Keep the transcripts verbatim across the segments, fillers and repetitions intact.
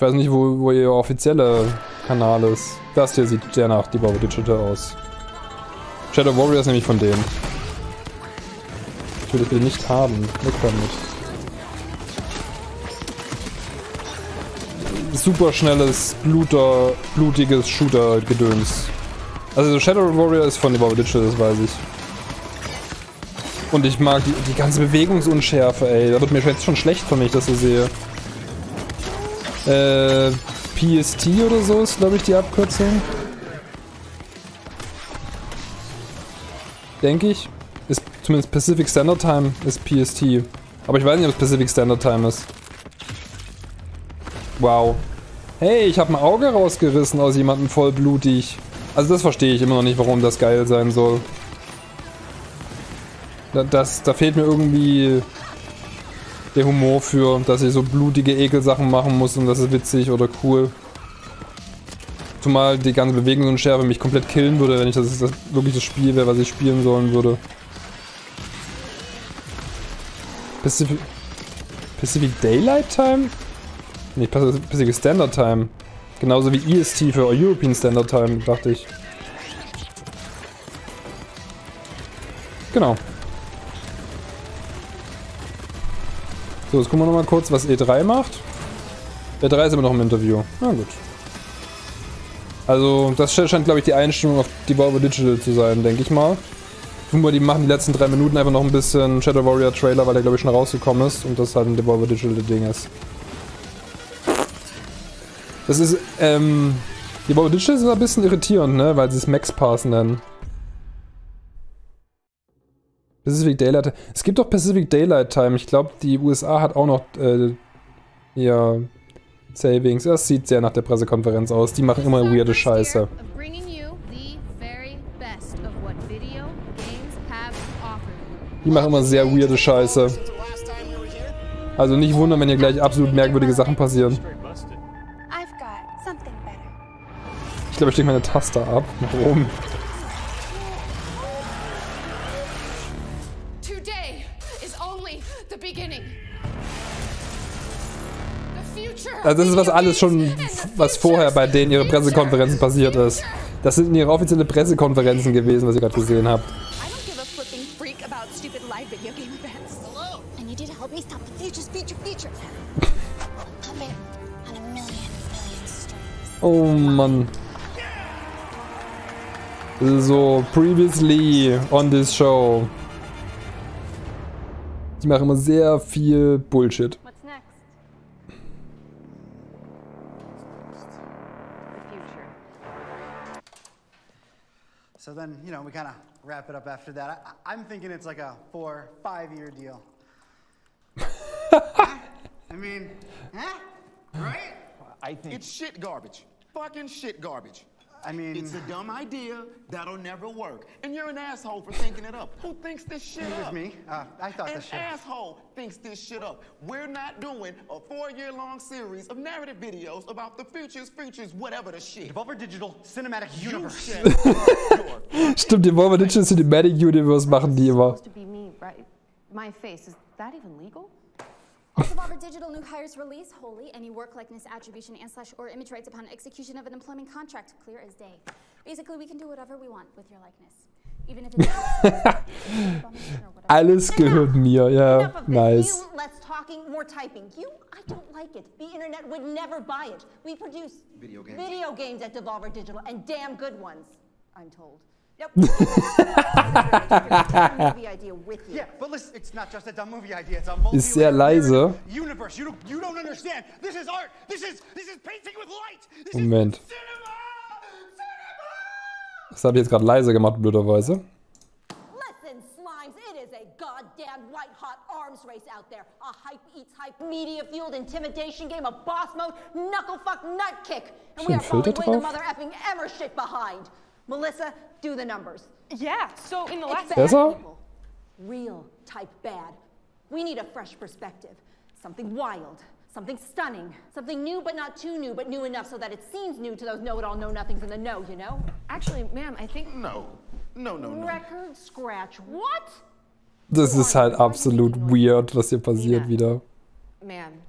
Ich weiß nicht, wo, wo ihr offizieller Kanal ist. Das hier sieht sehr nach Devolver Digital aus. Shadow Warrior ist nämlich von denen. Ich will das nicht haben. Weg damit. Super schnelles, Bluter, blutiges Shooter-Gedöns. Also Shadow Warrior ist von Devolver Digital, das weiß ich. Und ich mag die, die ganze Bewegungsunschärfe, ey. Da wird mir jetzt schon schlecht, wenn ich das so sehe. Äh, P S T oder so ist, glaube ich, die Abkürzung. Denke ich. Ist zumindest Pacific Standard Time ist P S T. Aber ich weiß nicht, ob es Pacific Standard Time ist. Wow. Hey, ich habe ein Auge rausgerissen aus jemandem vollblutig. Also das verstehe ich immer noch nicht, warum das geil sein soll. Da, das, da fehlt mir irgendwie der Humor für, dass ich so blutige Ekelsachen machen muss und das ist witzig oder cool. Zumal die ganze Bewegungsunschärfe mich komplett killen würde, wenn ich das, das wirklich das Spiel wäre, was ich spielen sollen würde. Pacific, Pacific Daylight Time? Nee, Pacific Standard Time. Genauso wie E S T für European Standard Time, dachte ich. Genau. So, jetzt gucken wir nochmal kurz, was E drei macht. E drei ist immer noch im Interview. Na gut. Also, das scheint, glaube ich, die Einstimmung auf Devolver Digital zu sein, denke ich mal. Die machen die letzten drei Minuten einfach noch ein bisschen Shadow Warrior Trailer, weil der, glaube ich, schon rausgekommen ist und das halt ein Devolver Digital Ding ist. Das ist, ähm, Devolver Digital ist ein bisschen irritierend, ne, weil sie es Max Pass nennen. Pacific Daylight. Es gibt doch Pacific Daylight Time. Ich glaube, die U S A hat auch noch, äh, ja, Savings. Das sieht sehr nach der Pressekonferenz aus. Die machen immer weirde Scheiße. Die machen immer sehr weirde Scheiße. Also nicht wundern, wenn hier gleich absolut merkwürdige Sachen passieren. Ich glaube, ich stecke meine Taste ab. Nach oben. Also das ist was alles schon, was vorher bei denen ihre Pressekonferenzen passiert ist. Das sind ihre offizielle Pressekonferenzen gewesen, was ihr gerade gesehen habt. Oh Mann. So, previously on this show. Die machen immer sehr viel Bullshit. So then, you know, we kind of wrap it up after that. I, I'm thinking it's like a four, five-year deal. Huh? I mean, huh? Right? I think it's shit garbage. Fucking shit garbage. I mean, it's a dumb idea that'll never work, and you're an asshole for thinking it up. Who thinks this shit it up? was me. Uh, I thought an this shit. An asshole thinks this shit up. We're not doing a four-year-long series of narrative videos about the futures, futures, whatever the shit. Devolver Digital Cinematic Universe. Stimmt, Devolver Digital Cinematic Universe machen die immer. My face, is that even legal? Devolver Digital new hires release wholly any work likeness attribution and slash or image rights upon execution of an employment contract, clear as day. Basically, we can do whatever we want with your likeness. Even if it's Alles gehört mir, ja, nice. You, less talking, more typing. You, I don't like it. The internet would never buy it. We produce video games, video games at Devolver Digital, and damn good ones, I'm told. Yep. movie idea with you. Yeah, but listen, it's not just a dumb movie idea. It's a multi Ist sehr leise. Universe. You don't, you don't understand. This is art. This is this is painting with light. This Moment. Is cinema. Cinema. Das habe ich jetzt gerade leise gemacht, blöderweise. Listen, Slimes, it is a goddamn white-hot arms race out there. A hype-eats-hype, media-fueled intimidation game, a boss mode, knuckle-fuck nut-kick. And we are falling way the mother-effing Emmer shit behind. Melissa, do the numbers. Yeah, so in the last... Besser? Real type bad. We need a fresh perspective. Something wild. Something stunning. Something new but not too new, but new enough so that it seems new to those know-it-all know-nothings in the know, you know? Actually, ma'am, I think... No. No, no, no. Record scratch. What? Das ist halt absolut weird, was hier passiert Lena, wieder. Ma'am, uh,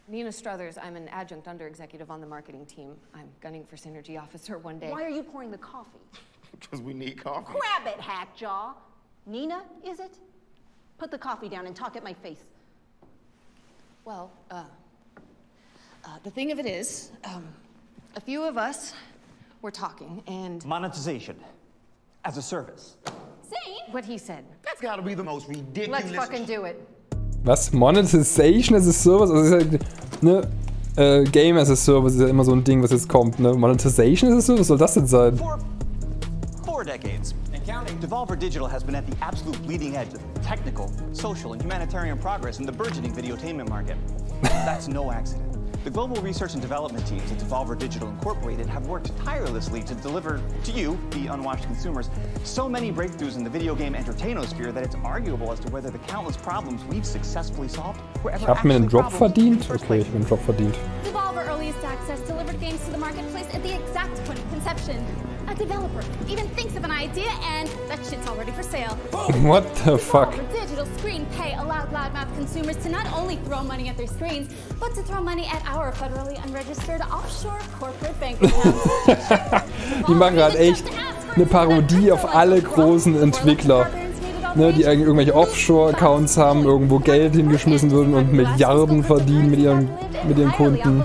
Nina Struthers. I'm an adjunct under executive on the marketing team. I'm gunning for synergy officer one day. Why are you pouring the coffee? Because we need coffee. Grab it, Hackjaw. Nina, is it? Put the coffee down and talk at my face. Well, uh, uh, the thing of it is, um, a few of us were talking and... Monetization. As a service. Zane? What he said. That's gotta be the most ridiculous. Let's fucking do it. Was? Monetization as a Service? Also ist ja, ne, äh, Game as a Service ist ja immer so ein Ding, was jetzt kommt, ne? Monetization as a Service, was soll das denn sein? For four decades and counting, Devolver Digital has been at the absolute bleeding edge of technical, social, and humanitarian progress in the burgeoning videotainment market. That's no accident. The global research and development teams at Devolver Digital Incorporated have worked tirelessly to deliver to you, the unwashed consumers, so many breakthroughs in the video game entertainosphere that it's arguable as to whether the countless problems we've successfully solved were ever Ich hab mir einen actually Drop problems in verdient? the first Okay, place. ich hab mir einen Drop verdient. Devolver Earliest Access delivered games to the marketplace at the exact point of conception. A developer even thinks of an idea and that shit's already for sale. What the fuck? Devolver Digital Screen Pay allowed loudmouth consumers to not only throw money at their screens, but to throw money at our federally unregistered offshore corporate bank accounts. Die machen gerade echt eine Parodie auf alle großen Entwickler, ne, die eigentlich irgendwelche Offshore-Accounts haben, irgendwo Geld hingeschmissen würden und Milliarden verdienen mit ihren, mit ihren Kunden.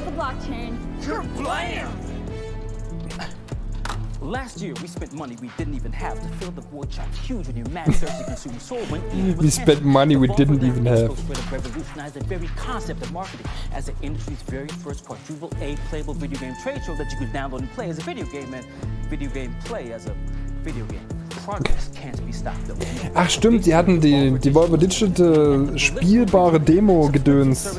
Last year, we spent money we didn't even have to fill the void chopped huge when your mad thirsty consumer soul went deep. We spent money we didn't even have. Revolutionized the very concept of marketing as the industry's very first quadruple A playable video game trade show that you could download and play as a video game and video game play as a video game. Progress can't be stopped though. Ach stimmt, die hatten die Devolver Digital spielbare Demo-Gedöns.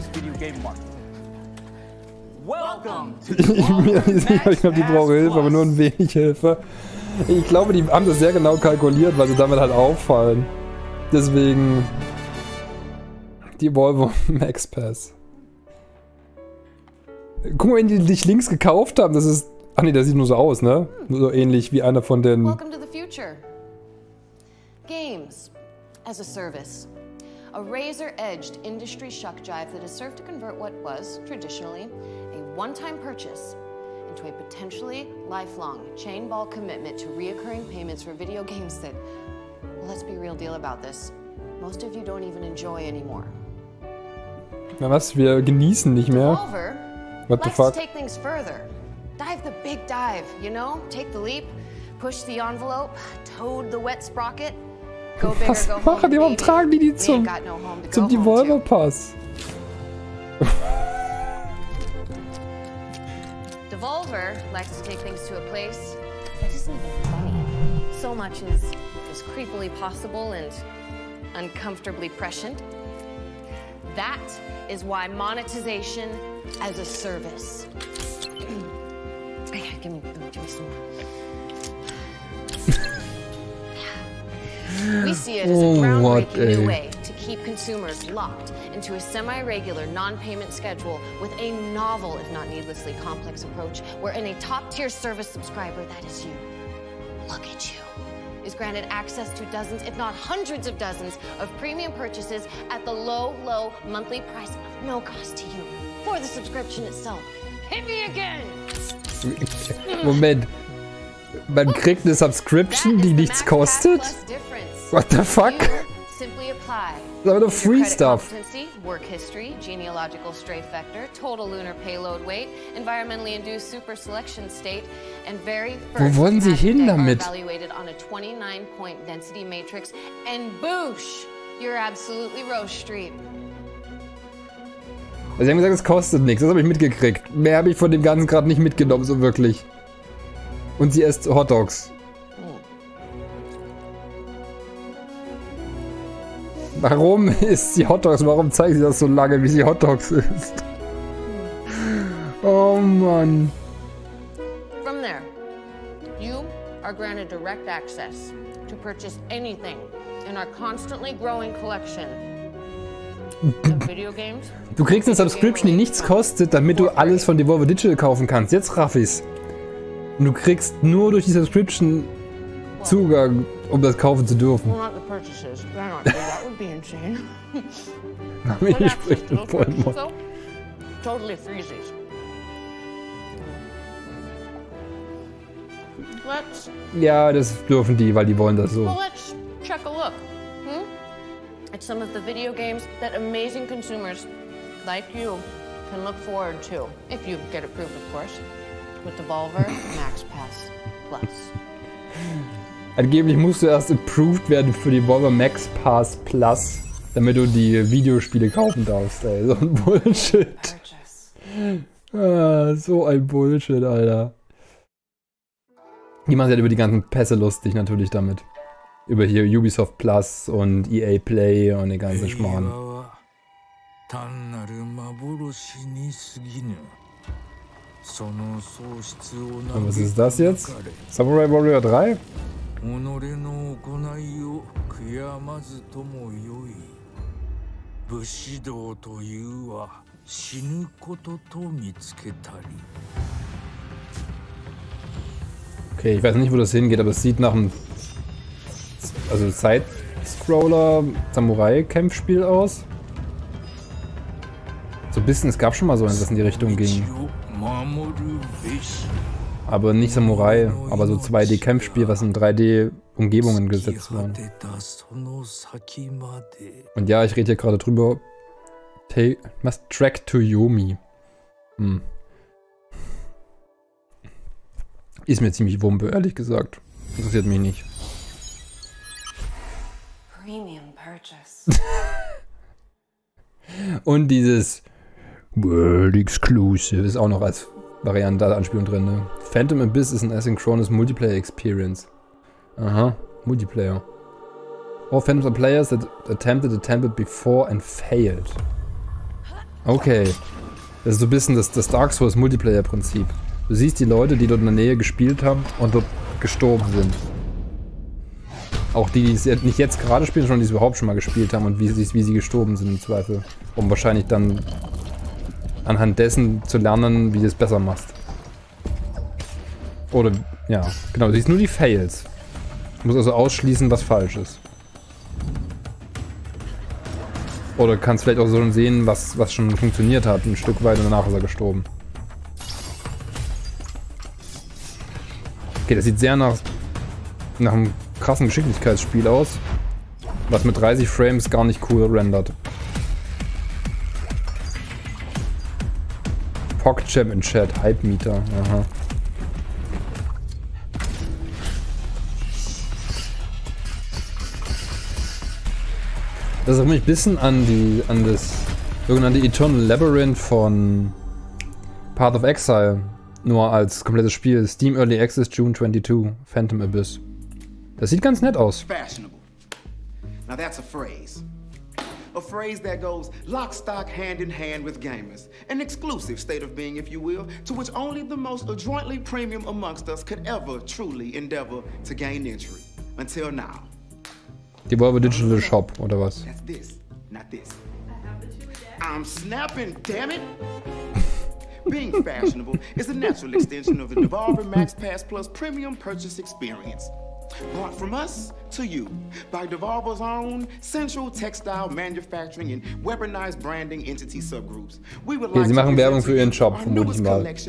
Ich glaube, die brauchen Hilfe, aber nur ein wenig Hilfe. Ich glaube, die haben das sehr genau kalkuliert, weil sie damit halt auffallen. Deswegen die Volvo Max Pass. Guck mal, wenn die dich links gekauft haben, das ist... Ach nee, der sieht nur so aus, ne? So ähnlich wie einer von den... Welcome to the future. Games as a service. A razor-edged industry shuck jive that has served to convert what was, traditionally, a one-time purchase into a potentially lifelong chain ball commitment to reoccurring payments for video games that, well, let's be real deal about this, most of you don't even enjoy anymore. Na was, wir genießen nicht mehr. Devolver, What the let's fuck? take things further. Dive the big dive, you know? Take the leap, push the envelope, toad the wet sprocket. Go big Was or go home, machen die? Warum baby. tragen die die We zum, ain't got no home to zum go home Devolver to. Pass? Devolver likes to take things to a place that isn't even funny. So much is, is creepily possible and uncomfortably prescient. That is why monetization as a service. give me, give me some more. We see it as a Oh, what groundbreaking new a- way to keep consumers locked into a semi-regular non-payment schedule with a novel, if not needlessly complex approach, wherein a top-tier service subscriber, that is you, look at you, is granted access to dozens, if not hundreds of dozens, of premium purchases at the low, low monthly price of no cost to you for the subscription itself. Hit me again! Moment. Man kriegt eine Subscription, die nichts kostet? What the fuck? Simply apply. Das ist aber doch Free Credit Stuff. competency, work history, genealogical strafe vector, total lunar payload weight, environmentally induced super selection state, and very Wo first wollen sie patent hin they are damit? evaluated on a twenty-nine point density matrix, and boosh, you're absolutely Rose Street. Also sie haben gesagt, es kostet nichts. Das habe ich mitgekriegt. Mehr habe ich von dem Ganzen gerade nicht mitgenommen, so wirklich. Und sie isst Hotdogs. Warum isst sie Hotdogs? Warum zeigt sie das so lange, wie sie Hotdogs isst? Oh Mann. From there, you are granted direct access to purchase anything in our constantly growing collection of video games. Du kriegst eine Subscription, die nichts kostet, damit du alles von Devolver Digital kaufen kannst. Jetzt raff ich's. Und du kriegst nur durch die Subscription Zugang, um das kaufen zu dürfen. Well, not the purchases. That would be insane. Mami spricht im vollen Mund. So, totally freezies. Let's. Ja, das dürfen die, weil die wollen das so. Well, let's check a look. Hmm? At some of the video games that amazing consumers like you can look forward to, if you get approved, of course, with Devolver Max Pass Plus. Angeblich musst du erst approved werden für die Devolver Max Pass Plus, damit du die Videospiele kaufen darfst, ey. So ein Bullshit. Ah, so ein Bullshit, Alter. Die machen sich halt über die ganzen Pässe lustig natürlich damit. Über hier Ubisoft Plus und E A Play und den ganzen Schmarrn. Und was ist das jetzt? Samurai Warrior drei? Okay, ich weiß nicht, wo das hingeht, aber es sieht nach einem also Side-Scroller Samurai-Kämpfspiel aus. So ein bisschen, es gab schon mal so eins, das in die Richtung ging. Aber nicht Samurai, aber so zwei D-Kämpfspiel, was in drei D-Umgebungen gesetzt war. Und ja, ich rede hier gerade drüber. Must Track to Yomi. Hm. Ist mir ziemlich wumpe, ehrlich gesagt. Interessiert mich nicht. Premium purchase. Und dieses World Exclusive ist auch noch als Variante der Anspielung drin, ne? Phantom Abyss ist ein asynchronous Multiplayer Experience. Aha, Multiplayer. All Phantoms are players that attempted, attempted before and failed. Okay. Das ist so ein bisschen das, das Dark Souls Multiplayer Prinzip. Du siehst die Leute, die dort in der Nähe gespielt haben und dort gestorben sind. Auch die, die es nicht jetzt gerade spielen, sondern die es überhaupt schon mal gespielt haben und wie sie, wie sie gestorben sind im Zweifel. Um wahrscheinlich dann anhand dessen zu lernen, wie du es besser machst. Oder, ja, genau, du siehst nur die Fails. Du musst also ausschließen, was falsch ist. Oder kannst vielleicht auch so sehen, was, was schon funktioniert hat, ein Stück weit und danach ist er gestorben. Okay, das sieht sehr nach, nach einem krassen Geschicklichkeitsspiel aus, was mit dreißig Frames gar nicht cool rendert. PogChamp in Chat, Hype Meter, aha. Das erinnert mich ein bisschen an die, an das sogenannte Eternal Labyrinth von Path of Exile. Nur als komplettes Spiel. Steam Early Access June twenty-two. Phantom Abyss. Das sieht ganz nett aus. Fashionable. Now that's a phrase. A phrase that goes lock, stock, hand in hand with gamers. An exclusive state of being, if you will, to which only the most adroitly premium amongst us could ever truly endeavor to gain entry. Until now. Devolver Digital Shop, oder was? That's this, not this. I'm snapping, damn it! Being fashionable is a natural extension of the Devolver Max Pass Plus premium purchase experience. Brought from us to you by Devolver's own central textile manufacturing and weaponized branding entity subgroups. We would like Sie machen Werbung für ihren Shop, vermute ich mal. Ich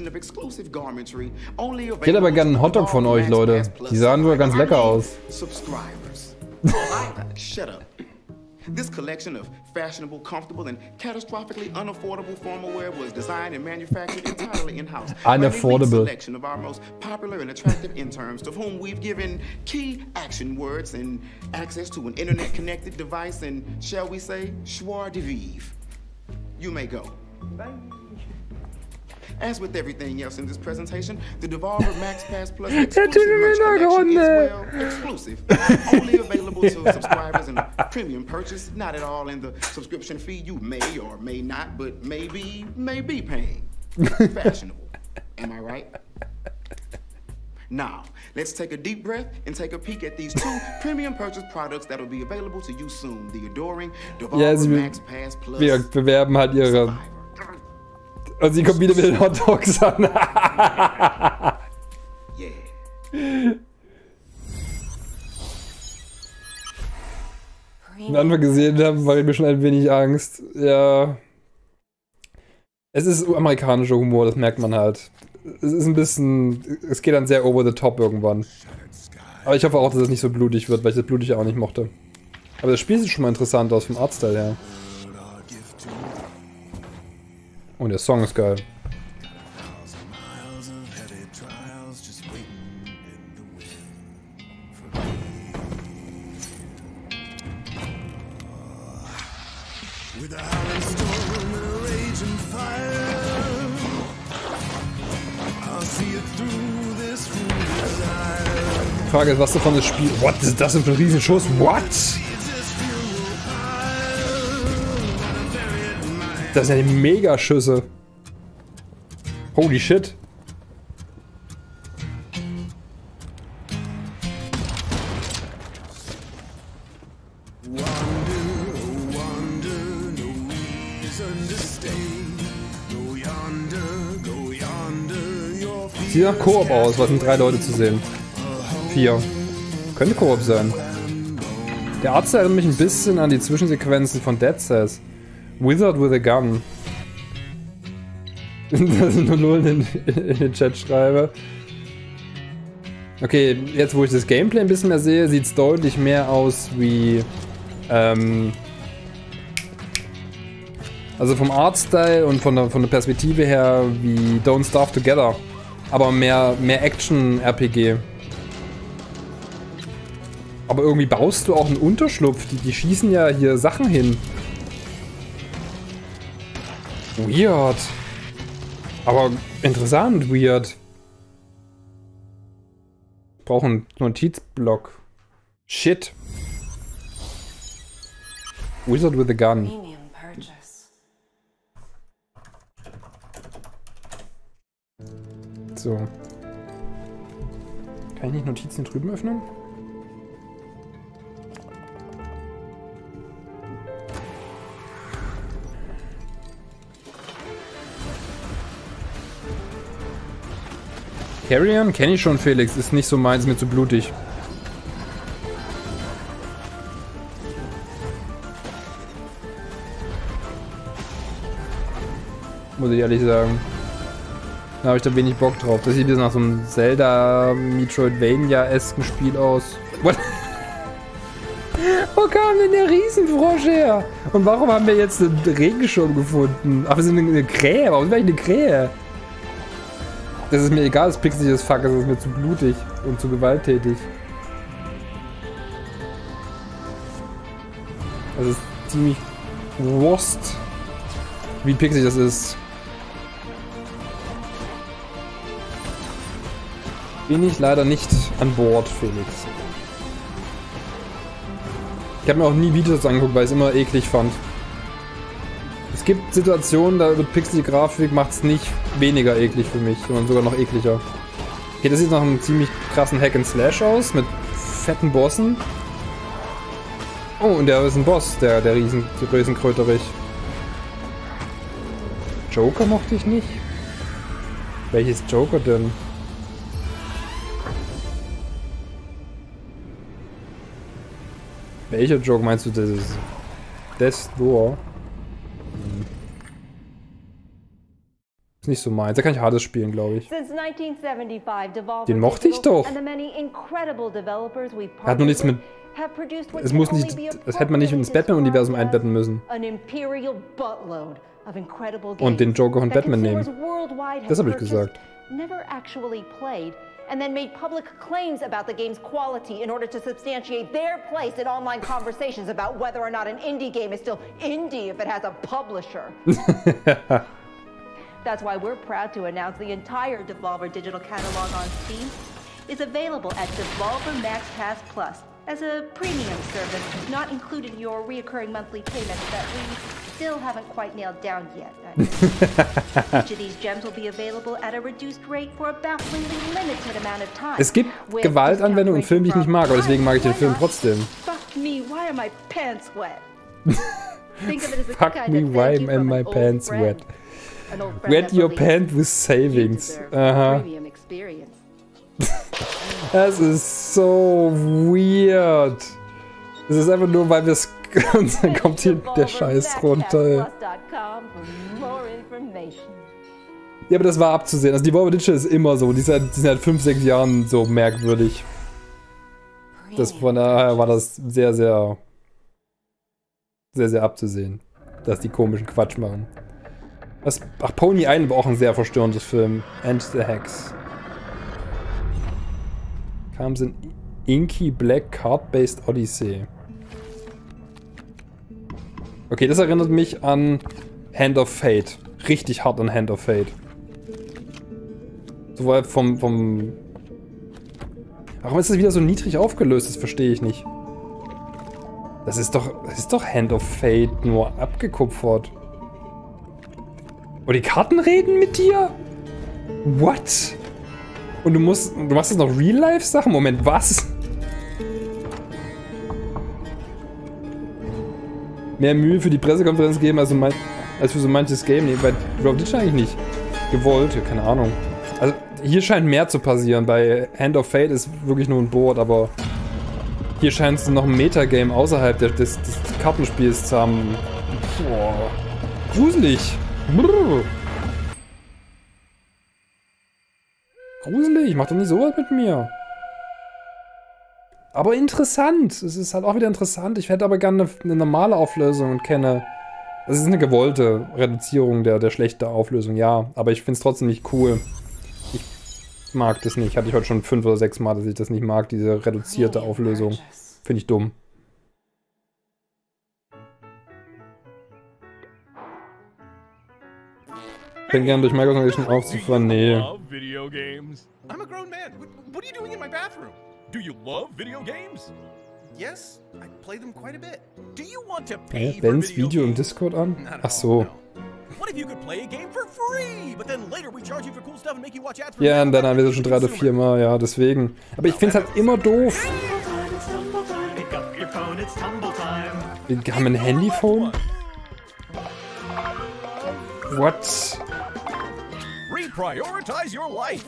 hätte aber gerne einen Hotdog von euch, Leute. Die sahen sogar ganz lecker aus. Subscribers. Shut up. This collection of fashionable, comfortable, and catastrophically unaffordable formal wear was designed and manufactured entirely in-house. Unaffordable. A selection of our most popular and attractive interns, to whom we've given key action words and access to an internet-connected device and, shall we say, joie de vivre. You may go. Bye. As with everything else in this presentation, the Devolver Max Pass Plus exclusive merch collection is, well, exclusive. Only available to subscribers in a premium purchase, not at all in the subscription fee you may or may not, but maybe, may be paying. Fashionable. Am I right? Now, let's take a deep breath and take a peek at these two premium purchase products that will be available to you soon. The adoring Devolver ja, sie Max Pass Plus. Wir bewerben halt ihre... Und sie kommt wieder mit den Hotdogs an. Yeah. Am Anfang gesehen haben, war mir schon ein wenig Angst. Ja. Es ist amerikanischer Humor, das merkt man halt. Es ist ein bisschen... Es geht dann sehr over the top irgendwann. Aber ich hoffe auch, dass es nicht so blutig wird, weil ich das blutig auch nicht mochte. Aber das Spiel sieht schon mal interessant aus vom Artstyle her. Und der Song ist geil. Die Frage ist, was davon das Spiel... What? Ist das denn für ein Riesenschuss? What? Das sind ja die Megaschüsse. Holy shit. Sieht nach Koop aus, was sind drei Leute zu sehen. Vier. Könnte Koop sein. Der Arzt erinnert mich ein bisschen an die Zwischensequenzen von Dead Cells. Wizard with a Gun. Das ist nur null in, in den Chat schreibe. Okay, jetzt wo ich das Gameplay ein bisschen mehr sehe, sieht es deutlich mehr aus wie... Ähm, also vom Artstyle und von der, von der Perspektive her wie Don't Starve Together. Aber mehr, mehr Action-R P G. Aber irgendwie baust du auch einen Unterschlupf. Die, die schießen ja hier Sachen hin. Weird. Aber interessant, weird. Brauchen einen Notizblock. Shit. Wizard with a Gun. So. Kann ich nicht Notizen drüben öffnen? Carrion kenne ich schon, Felix. Ist nicht so meins, ist mir zu blutig. Muss ich ehrlich sagen. Da habe ich da wenig Bock drauf. Das sieht jetzt nach so einem Zelda Metroidvania-esken Spiel aus. What? Wo kam denn der Riesenfrosch her? Und warum haben wir jetzt einen Regenschirm gefunden? Ach, wir sind eine Krähe. Warum bin ich eine Krähe? Das ist mir egal, das pixeliges Fuck, das ist mir zu blutig und zu gewalttätig. Das ist ziemlich Wurst, wie pixelig das ist. Bin ich leider nicht an Bord, Felix. Ich habe mir auch nie Videos angeguckt, weil ich es immer eklig fand. Es gibt Situationen, da wird pixelige Grafik macht es nicht weniger eklig für mich, sondern sogar noch ekliger. Okay, das sieht nach einem ziemlich krassen Hack and Slash aus, mit fetten Bossen. Oh, und der ist ein Boss, der, der riesen, Riesenkröterich. Joker mochte ich nicht. Welches Joker denn? Welcher Joke meinst du, das ist? Death Door? Hm. Ist nicht so meins. Da kann ich Hades spielen, glaube ich. Den mochte ich doch. Er hat nur nichts mit... Es muss nicht... Das hätte man nicht ins Batman-Universum einbetten müssen. Und den Joker von Batman nehmen. Das habe ich gesagt. And then made public claims about the game's quality in order to substantiate their place in online conversations about whether or not an indie game is still indie if it has a publisher. That's why we're proud to announce the entire Devolver Digital catalog on Steam is available at Devolver Max Pass Plus as a premium service not included in your reoccurring monthly payments that we still haven't quite nailed down yet. Each of these gems will be available at a reduced rate for a bafflingly limited amount of time. Es gibt Gewaltanwendungen und Filme, die ich nicht mag, aber deswegen mag ich den Film trotzdem. Fuck me, why are my pants wet? Fuck me, why am my pants wet? Wet your pants with savings. Aha. Das ist so weird. Das ist einfach nur, weil wir es Und dann kommt hier der Scheiß runter, ey. Ja, aber das war abzusehen. Also Devolver Digital ist immer so. Die sind, die sind seit fünf, sechs Jahren so merkwürdig. Das, von daher war das sehr, sehr, sehr, sehr abzusehen, dass die komischen Quatsch machen. Was, ach, Pony Island war auch ein sehr verstörendes Film. And the Hex. Kam es in Inky Black Card-Based Odyssey. Okay, das erinnert mich an Hand of Fate. Richtig hart an Hand of Fate. So vom, vom... Warum ist das wieder so niedrig aufgelöst? Das verstehe ich nicht. Das ist doch... Das ist doch Hand of Fate, nur abgekupfert. Oh, die Karten reden mit dir? What? Und du musst... Du machst jetzt noch Real-Life-Sachen? Moment, was? Mehr Mühe für die Pressekonferenz geben, als, mein, als für so manches Game. Nee, bei Devolver Digital eigentlich nicht. Gewollt, ja, keine Ahnung. Also, hier scheint mehr zu passieren. Bei Hand of Fate ist wirklich nur ein Board, aber hier scheint es noch ein Metagame außerhalb des, des, des Kartenspiels zu haben. Boah. Gruselig. Brrr. Gruselig, mach doch nicht sowas mit mir. Aber interessant. Es ist halt auch wieder interessant. Ich hätte aber gerne eine, eine normale Auflösung und kenne... Es ist eine gewollte Reduzierung der, der schlechten Auflösung, ja. Aber ich finde es trotzdem nicht cool. Ich mag das nicht. Hatte ich heute schon fünf oder sechs Mal, dass ich das nicht mag, diese reduzierte Auflösung. Finde ich dumm. Ich bin gerne durch Microtransation aufzufahren. Nee. I'm a grown man. What are you doing in my bathroom? Do you love video games? Yes, I play them quite a bit. Do you want to pay for Bens Video im Discord an? Ach so. What if you could play a game for free, but then later we charge you for cool stuff and make you watch ads for Ja, und dann haben wir das schon drei oder vier Mal, ja, deswegen. Aber ich finde es halt immer doof. Wir haben ein Handyphone? What? Reprioritize your life.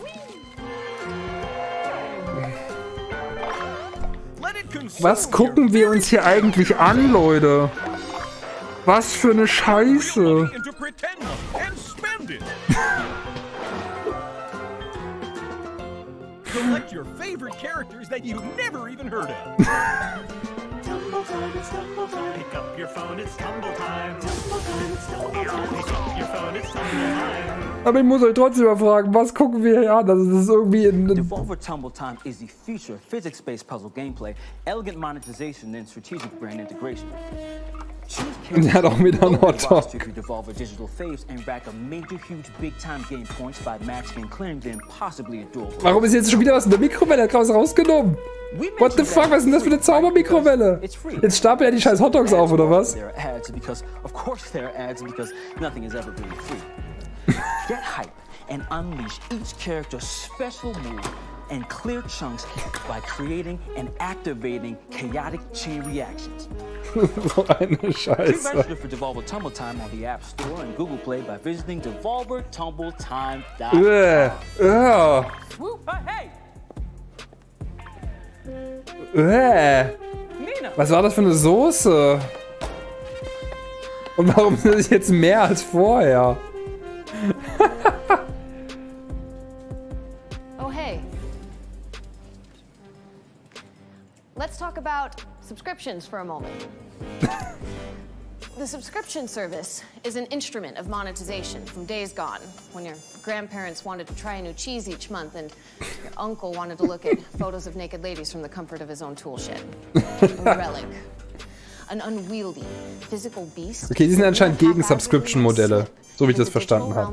Was gucken wir uns hier eigentlich an, Leute? Was für eine Scheiße. Select your favorite characters that you've never even heard of. Tumble time, it's tumble time. Pick up your phone, it's tumble time. Tumble time, it's tumble time. Pick up your phone, it's tumble time. Aber ich muss euch trotzdem mal fragen, was gucken wir hier an? Also das ist irgendwie in... Devolver Tumble Time is the future of physics-based puzzle gameplay, elegant monetization and strategic brand integration. Und er hat auch wieder einen Hotdog. Devolver Digital faves and rack a major, huge, big-time game points by matching and clearing them possibly adorable. Warum ist jetzt schon wieder was in der Mikrowelle? Hat was rausgenommen? What the fuck? Was ist denn das für eine Zaubermikrowelle? Jetzt stapelt er die scheiß Hotdogs auf, oder was? Of course there are ads because nothing is ever really free. Get hype and unleash each character's special move and clear chunks by creating and activating chaotic chain reactions. So eine Scheiße. Register for Devolver Tumble Time on the App Store and Google Play by visiting devolver tumble time dot com. Äh, äh. Äh. Was war das für eine Soße? Und warum ist das jetzt mehr als vorher? Oh, hey. Let's talk about subscriptions for a moment. The subscription service is an instrument of monetization from days gone, when your grandparents wanted to try a new cheese each month and your uncle wanted to look at photos of naked ladies from the comfort of his own tool shed. A relic. An unwieldy, physical beast. Okay, die sind anscheinend gegen Subscription-Modelle, so wie ich das verstanden habe.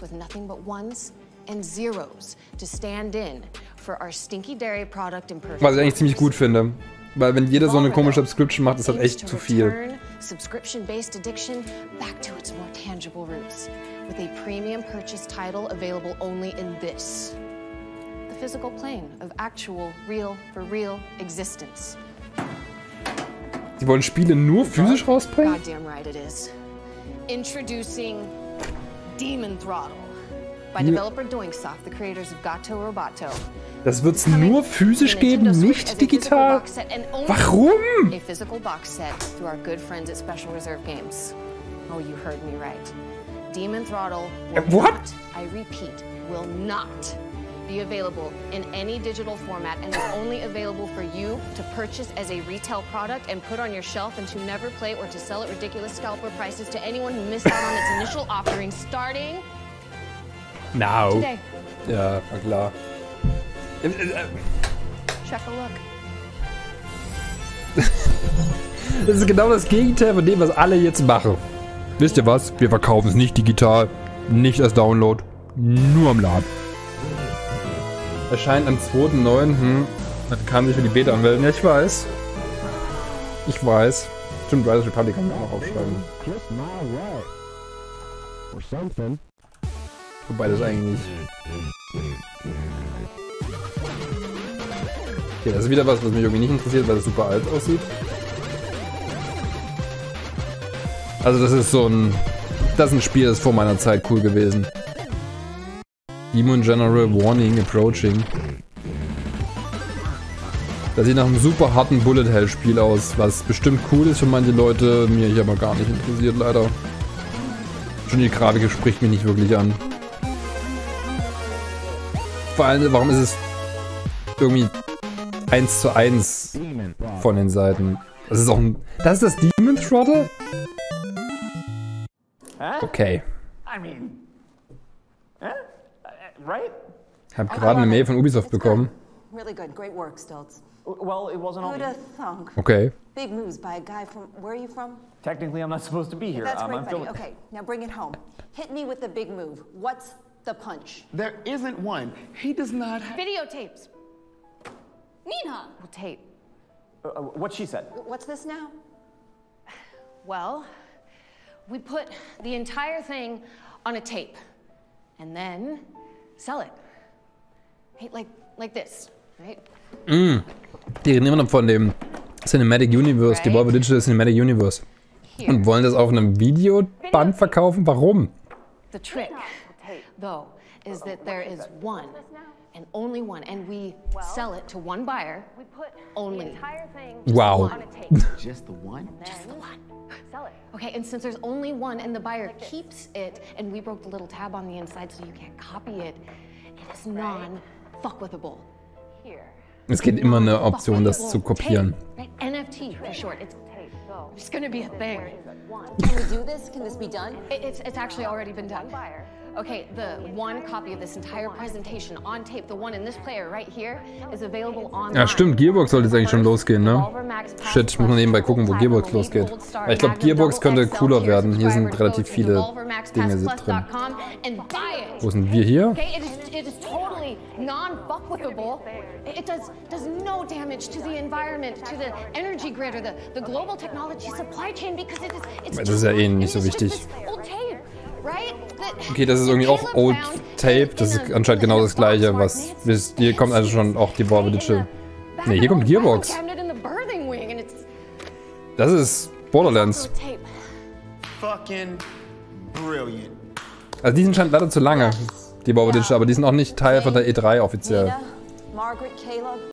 Was ich eigentlich ziemlich gut finde. Weil wenn jeder so eine komische Subscription macht, ist das echt zu viel. Subscription-based addiction back to its more tangible roots, with a premium purchase title available only in this, the physical plane of actual, real, for real existence. Sie wollen Spiele nur physisch rausbringen? Goddamn right it is. Introducing Demon Throttle. by developer Doinksoft, the creators of Gato Roboto. Das wird's nur physisch geben, nicht digital? Warum? A physical box set through our good friends at Special Reserve Games. Oh, you heard me right. Demon Throttle will What? not, I repeat, will not be available in any digital format and is only available for you to purchase as a retail product and put on your shelf and to never play or to sell at ridiculous scalper prices to anyone who missed out on its initial offering starting Now. today. Ja, na klar. Check a look. Das ist genau das Gegenteil von dem, was alle jetzt machen. Wisst ihr was? Wir verkaufen es nicht digital, nicht als Download, nur am Laden. Erscheint am zweiten neunten Man kann sich für die Beta anmelden. Ja, ich weiß. Ich weiß. Stimmt, Rise of the Republic kann ich auch noch aufschreiben. Wobei das eigentlich nicht. Okay, das ist wieder was, was mich irgendwie nicht interessiert, weil das super alt aussieht. Also das ist so ein... Das ist ein Spiel, das ist vor meiner Zeit cool gewesen. Demon General Warning Approaching. Das sieht nach einem super harten Bullet Hell Spiel aus, was bestimmt cool ist für manche Leute, mir hier aber gar nicht interessiert leider. Schon die Grafik spricht mich nicht wirklich an. Vor allem, warum ist es irgendwie eins zu eins von den Seiten? Das ist auch ein... Das ist das Demon Throttle? Okay. I mean, eh? Right? Ich habe gerade eine Mail von Ubisoft bekommen. Really good. Great work, Stilts. Well, it wasn't all. Who'd have thunk? Okay. Big moves by a guy from... Where are you from? Technically, I'm not supposed to be here. That's Um, great, I'm buddy. feeling- Okay, now bring it home. Hit me with the big move. What's the punch? There isn't one. He does not have... Videotapes. Nina! Tape. Uh, uh, what she said. What's this now? Well, we put the entire thing on a tape and then sell it. Hey, like, like this, right? Mm. Die reden immer noch von dem Cinematic Universe, die Devolver Digital Cinematic Universe. Und wollen das auf einem Videoband verkaufen? Warum? The trick, though, is that there is one and only one, and we sell it to one buyer only. Wow. Just the one? Just the one. Sell it. Okay, and since there's only one and the buyer keeps it, and we broke the little tab on the inside so you can't copy it, it is non-fuckwithable. Es gibt immer eine Option, das zu kopieren. Right? N F T for short. It's, it's gonna be a thing. Can we do this? Can this be done? It, it's, it's actually already been done. Okay, the one copy of this entire presentation on tape, the one in this player right here, is available online. Ja, stimmt. Gearbox sollte jetzt eigentlich schon losgehen, ne? Shit, ich muss mal nebenbei gucken, wo Gearbox losgeht. Aber ich glaube, Gearbox könnte cooler werden. Hier sind relativ viele Dinge drin. Wo sind wir hier? Okay, it is, it is totally non-fuckwithable. It does, does no damage to the environment, to the energy grid or the, the global technology supply chain because it is, it's Das ist ja eh nicht so wichtig. Okay, das ist irgendwie auch Old Tape. Das ist anscheinend genau das gleiche, was... Hier kommt also schon auch die Devolver Digital. Ne, hier kommt Gearbox. Das ist Borderlands. Fucking brilliant. Also die sind scheinbar leider zu lange, die Devolver Digital, aber die sind auch nicht Teil von der E drei offiziell. Margaret, Caleb,